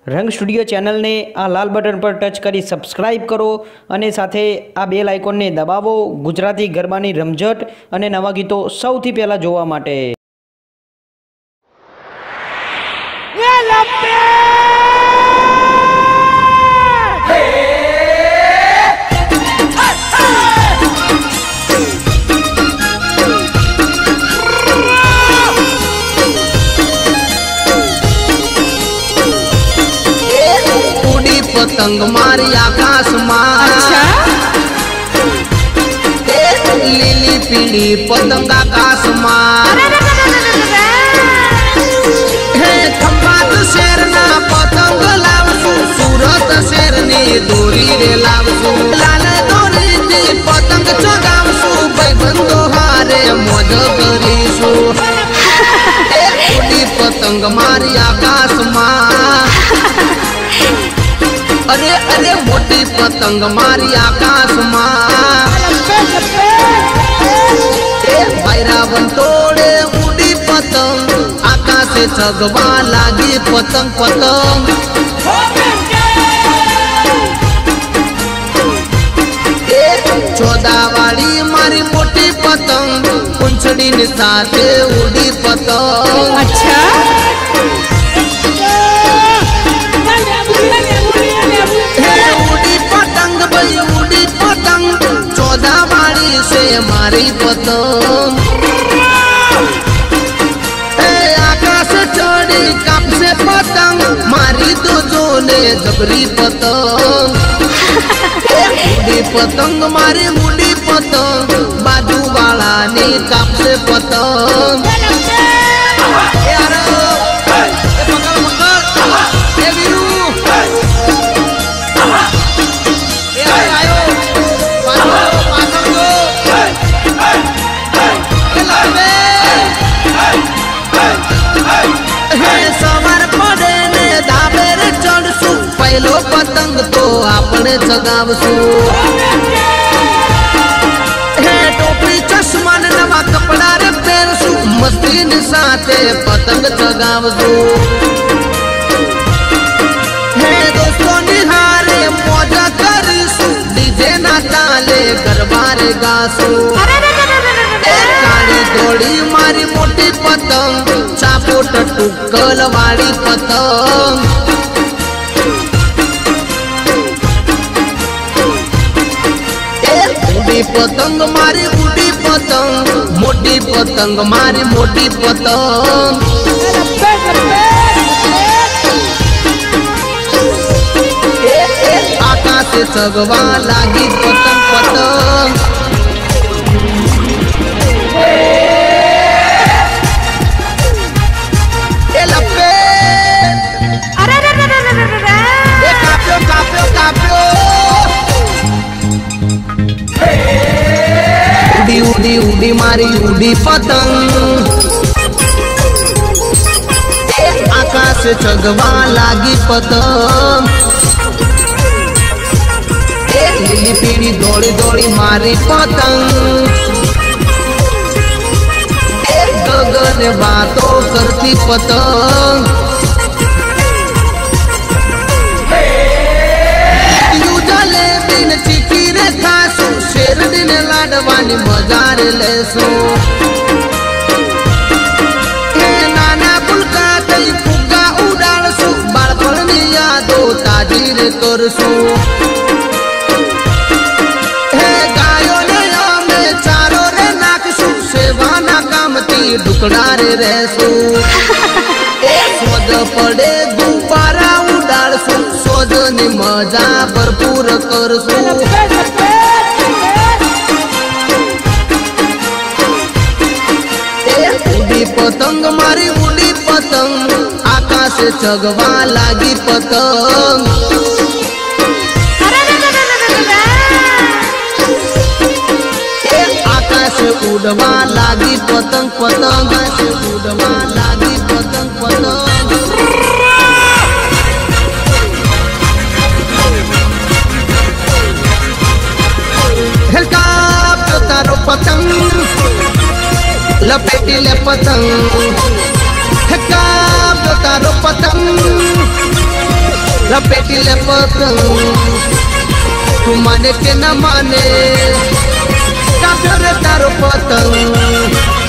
रंग studio channel ने आ लाल बटन पर टच करी सब्सक्राइब करो अने साथे आ बेल आइकॉन ने दबावो गुजराती गरबानी रमझट अने नवा गीतो सौथी पहेला जोवा माटे। पतंग मारी आकाश लीली पीली पतंग आकाश खंभात शेर ना पतंग लावसु सूरत शेर ने दोरी रे लावसु लाल दोरी ने पतंग चगावसु भाईबंधो हारे मौज करीसु उड़ी पतंग मारी आकाश अरे अरे मोटी पतंग मारी आकाश भैरावन तोड़े उड़ी पतंग आकाश से चगवा लागी पतंग पतंग चौदा वाली मारी मोटी पतंग कुंचड़ी ने साथे उड़ी पतंग। अच्छा उड़ी पतंग चौदा वाली से मारी पतंग आकाश चढ़ी कप से पतंग मारी तो जोने जबरी पतंग उड़ी पतंग मारी उड़ी पतंग बाजू वाला ने कप से पतंग पहलो पतंग तो आपने चगावसु टोपी चश्मा नवा कपड़ा रे पहनसु मस्ती ने साथे पतंग चगावसु दोस्तों निहारे मौजा करीसु डीजे ना ताले गरबारे गासु काली दौड़ी मारी मोटी पतंग चापोट टुकल वाली पतंग पतंग मारी उड़ी पतंग मोटी पतंग मारी मोटी पतंग आकाश से चगवा लागी पतंग पतंग उड़ी उड़ी मारी उड़ी पतंग आकाश से चगवा लागी पतंग लीली पीली दौड़ी दौड़ी मारी पतंग गगन बातों करती पतंग शेर दिन लाडवानी मजार लेसो नाना बुलका कई फुग्गा उड़ाड़सु बाळपणनी यादो ताजी रे करसु गायो ने आमे चारो रे नाखसु सेवाना कामती ढुकड़ा रे रहसु सोज पड़े गुब्बारा उड़ाड़सु सोजनी मजा भरपूर करसु पतंग मारी उड़ी पतंग आकाश से चगवा लागी पतंग आकाश से उड़वा लागी पतंग पतंग से उड़वा लागी पतंग पतंग हेलीकॉप्टर तारो पतंग लपेटी ले पतंग तारो पतंग लपेटी ले पतंग तू माने के न माने का रे तारो पतंग।